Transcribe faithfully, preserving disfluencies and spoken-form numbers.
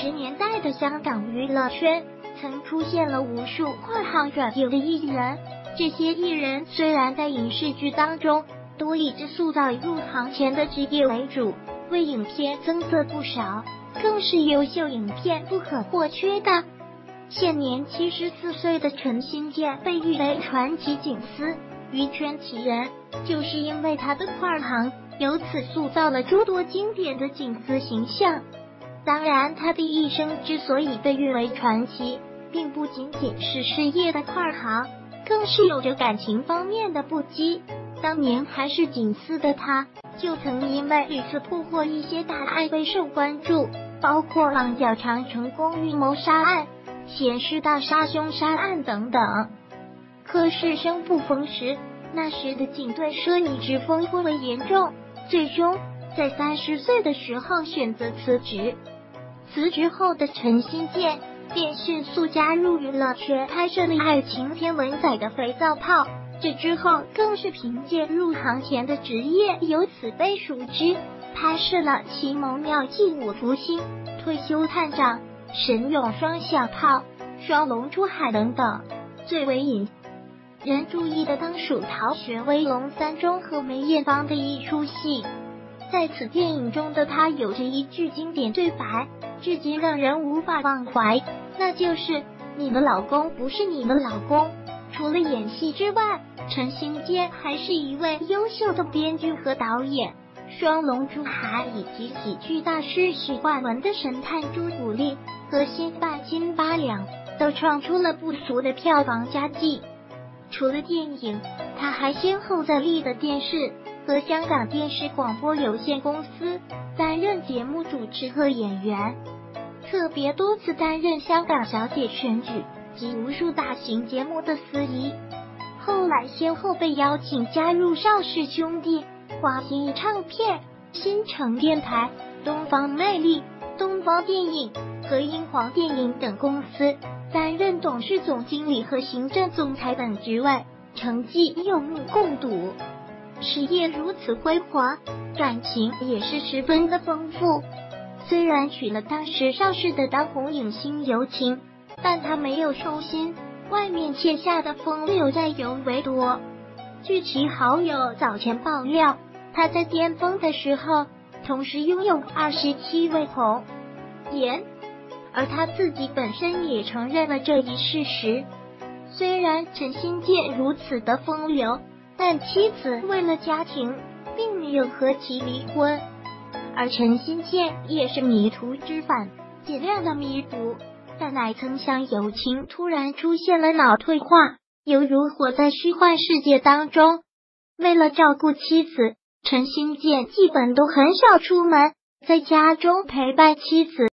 十年代的香港娱乐圈曾出现了无数跨行转业的艺人，这些艺人虽然在影视剧当中都以之塑造入行前的职业为主，为影片增色不少，更是优秀影片不可或缺的。现年七十四岁的陈新健被誉为传奇警司、娱圈奇人，就是因为他的跨行，由此塑造了诸多经典的警司形象。当然，他的一生之所以被誉为传奇，并不仅仅是事业的跨行，更是有着感情方面的不羁。当年还是警司的他，就曾因为屡次破获一些大案备受关注，包括旺角长城公寓谋杀案、咸师大杀凶杀案等等。可是生不逢时，那时的警队奢靡之风颇为严重，最终在三十岁的时候选择辞职。辞职后的陈新健便迅速加入娱乐圈，拍摄了爱情天文载的肥皂泡，这之后更是凭借入行前的职业由此被熟知，拍摄了《奇谋妙计五福星》、退休探长、神勇双响炮、双龙出海等等。最为引人注意的当属《逃学威龙三》中和梅艳芳的一出戏，在此电影中的他有着一句经典对白，至今让人无法忘怀，那就是你的老公不是你的老公。除了演戏之外，陈新健还是一位优秀的编剧和导演。双龙出海以及喜剧大师许冠文的神探朱古力和新版金八两都创出了不俗的票房佳绩。除了电影，他还先后在立的电视和香港电视广播有限公司担任节目主持和演员，特别多次担任香港小姐选举及无数大型节目的司仪。后来先后被邀请加入邵氏兄弟、华星唱片、新城电台、东方魅力、东方电影和英皇电影等公司担任董事总经理和行政总裁等职位，成绩有目共睹。事业如此辉煌，感情也是十分的丰富。虽然娶了当时邵氏的当红影星尤晴，但他没有收心，外面欠下的风流债尤为多。据其好友早前爆料，他在巅峰的时候同时拥有二十七位红颜，而他自己本身也承认了这一事实。虽然陈新健如此的风流，但妻子为了家庭并没有和其离婚，而陈新健也是迷途知返，尽量的弥补，但哪曾想友情突然出现了脑退化，犹如活在虚幻世界当中。为了照顾妻子，陈新健基本都很少出门，在家中陪伴妻子。